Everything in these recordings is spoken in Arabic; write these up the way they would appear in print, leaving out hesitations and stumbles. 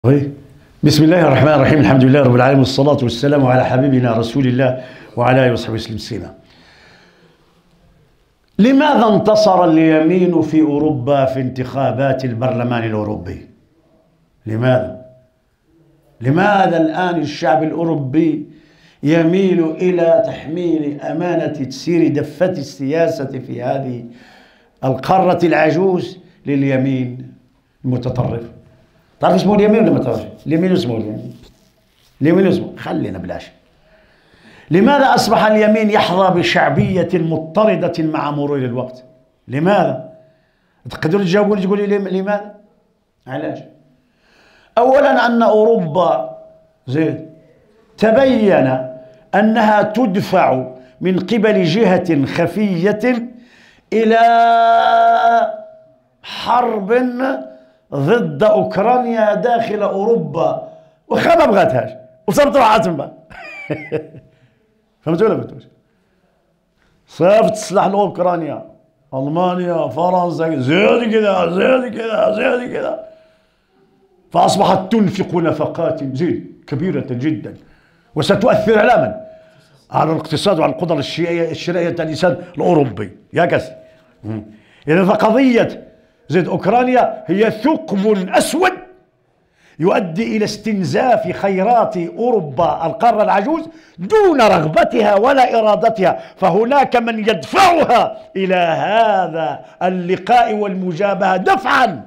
طيب. بسم الله الرحمن الرحيم، الحمد لله رب العالمين، والصلاة والسلام على حبيبنا رسول الله وعلى آله وصحبه وسلم تسليما. لماذا انتصر اليمين في أوروبا في انتخابات البرلمان الأوروبي؟ لماذا الآن الشعب الأوروبي يميل إلى تحميل أمانة تسيير دفة السياسة في هذه القارة العجوز لليمين المتطرف؟ تعرف اسمه اليمين ولا ما تعرفش؟ اليمين اسمه خلينا بلاش. لماذا أصبح اليمين يحظى بشعبية مضطردة مع مرور الوقت؟ لماذا؟ تقدروا تجاوبوني تقولوا لي لماذا؟ علاش؟ أولا أن أوروبا تبين أنها تدفع من قبل جهة خفية إلى حرب ضد أوكرانيا داخل أوروبا، وخا ما بغاتهاش وصارت روحها تما. فهمتوا ولا ما فهمتوش؟ صيفط السلاح لأوكرانيا، ألمانيا، فرنسا، زيادة كذا، فأصبحت تنفق نفقات كبيرة جدا، وستؤثر على من؟ على الاقتصاد وعلى القدرة الشرائية الإنسان الأوروبي. يا كاس. إذا فقضية أوكرانيا هي ثقب أسود يؤدي إلى استنزاف خيرات أوروبا القارة العجوز دون رغبتها ولا إرادتها، فهناك من يدفعها إلى هذا اللقاء والمجابهة دفعا.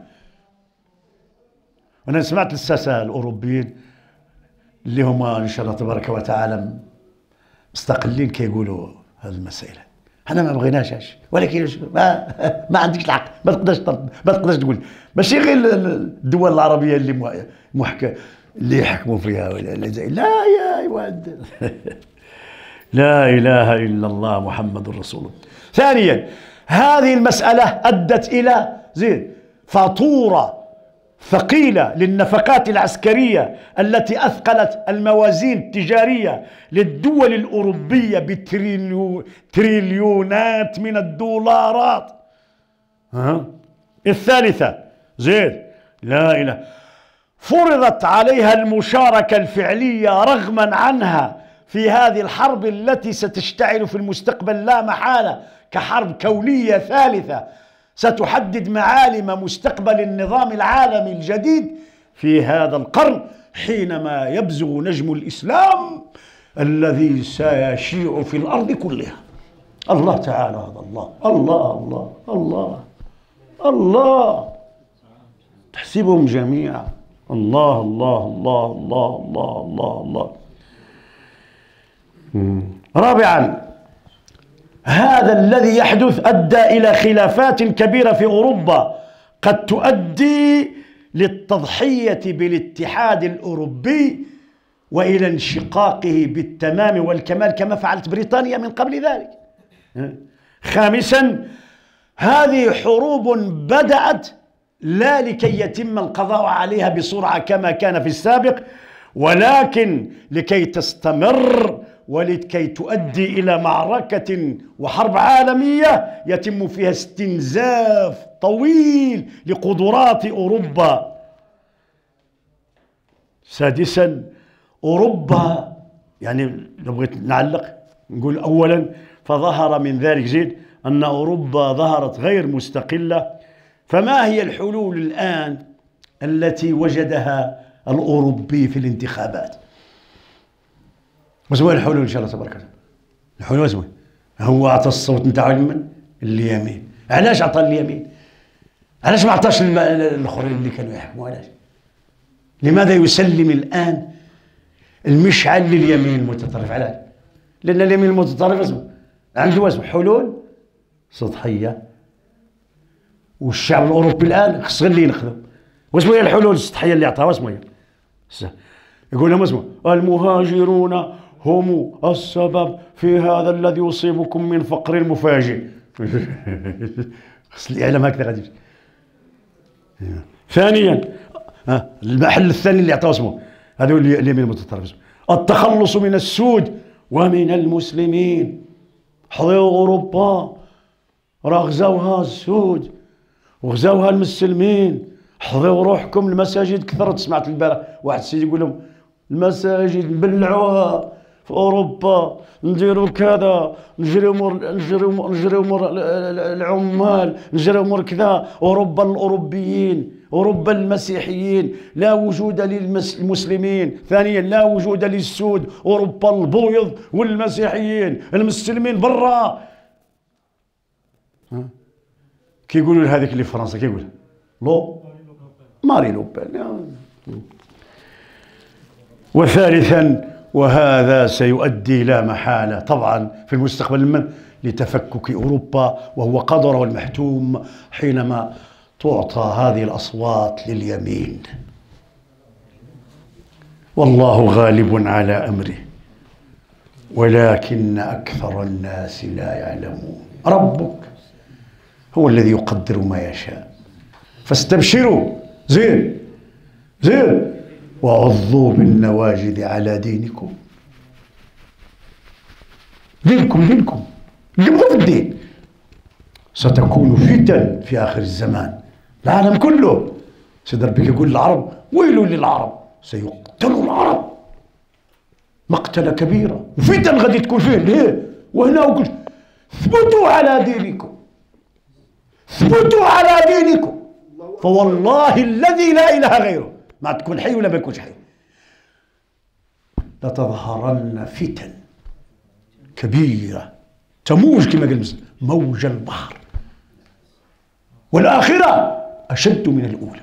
أنا سمعت الساسة الأوروبيين اللي هما إن شاء الله تبارك وتعالى مستقلين كيقولوا هذه المسألة احنا ما بغيناش، ولكن ما عندكش الحق، ما تقدرش تقول. ماشي غير الدول العربيه اللي اللي يحكموا فيها لا يا ولد. لا اله الا الله محمد رسول الله. ثانيا، هذه المساله ادت الى فاتوره ثقيلة للنفقات العسكرية التي أثقلت الموازين التجارية للدول الأوروبية بتريليونات من الدولارات. الثالثة لا إله، فرضت عليها المشاركة الفعلية رغما عنها في هذه الحرب التي ستشتعل في المستقبل لا محالة كحرب كونية ثالثة ستحدد معالم مستقبل النظام العالمي الجديد في هذا القرن، حينما يبزغ نجم الإسلام الذي سيشيع في الأرض كلها. الله تعالى هذا الله تحسبهم جميعا الله. رابعا، هذا الذي يحدث أدى إلى خلافات كبيرة في أوروبا قد تؤدي للتضحية بالاتحاد الأوروبي وإلى انشقاقه بالتمام والكمال كما فعلت بريطانيا من قبل ذلك. خامسا، هذه حروب بدأت لا لكي يتم القضاء عليها بسرعة كما كان في السابق، ولكن لكي تستمر ولكي تؤدي إلى معركة وحرب عالمية يتم فيها استنزاف طويل لقدرات أوروبا. سادسا، أوروبا لو بغيت نعلق نقول أولا فظهر من ذلك أن أوروبا ظهرت غير مستقلة. فما هي الحلول الآن التي وجدها الأوروبي في الانتخابات؟ وشنو الحلول ان شاء الله تبارك الله؟ الحلول شنو؟ هو عطى الصوت نتاعو لمن؟ اليمين. علاش عطى اليمين؟ علاش ما عطاش الاخرين اللي كانوا يحكموا؟ علاش؟ لماذا يسلم الان المشعل لليمين المتطرف؟ علاش؟ لان اليمين المتطرف عنده حلول سطحيه، والشعب الاوروبي الان خص غير اللي ينخدم. واش هي الحلول السطحيه اللي عطاها؟ واش هي؟ يقول لهم اسمه المهاجرون هم السبب في هذا الذي يصيبكم من فقر مفاجئ. خص الاعلام هكذا غادي. ثانيا، المحل الثاني اللي عطاو اسمه هذا هو اليمين المتطرف، التخلص من السود ومن المسلمين. حضروا اوروبا راه غزاوها السود وغزاوها المسلمين، حضروا روحكم المساجد كثرت. سمعت البارح واحد السيد يقول لهم المساجد نبلعوها في اوروبا، نديروا كذا، نجريو مور العمال، نجريو مور كذا. اوروبا الاوروبيين، اوروبا المسيحيين، لا وجود للمسلمين. ثانيا لا وجود للسود. اوروبا البويض والمسيحيين، المسلمين برا. كيقولوا لهذيك اللي في فرنسا، كيقول ماري لوبان. وثالثا، وهذا سيؤدي لا محالة طبعا في المستقبل لتفكك أوروبا، وهو قدره المحتوم حينما تعطى هذه الأصوات لليمين. والله غالب على أمره ولكن أكثر الناس لا يعلمون. ربك هو الذي يقدر ما يشاء، فاستبشروا زين وعضوا بالنواجذ على دينكم. دينكم قبضوا في الدين. ستكون فتن في آخر الزمان، العالم كله. سيد ربك يقول العرب ويل للعرب، سيقتلوا العرب مقتلة كبيرة، وفتن غادي تكون فيه. ليه؟ وهنا أقول ثبتوا على دينكم، ثبتوا على دينكم، فوالله الذي لا إله غيره، ما تكون حي ولا ما يكونش حي، لتظهرن فتن كبيرة تموج كما قال المسلم موج البحر، والآخرة أشد من الأولى.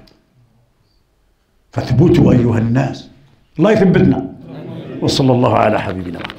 فاثبتوا أيها الناس. الله يثبتنا. وصلى الله على حبيبنا محمد.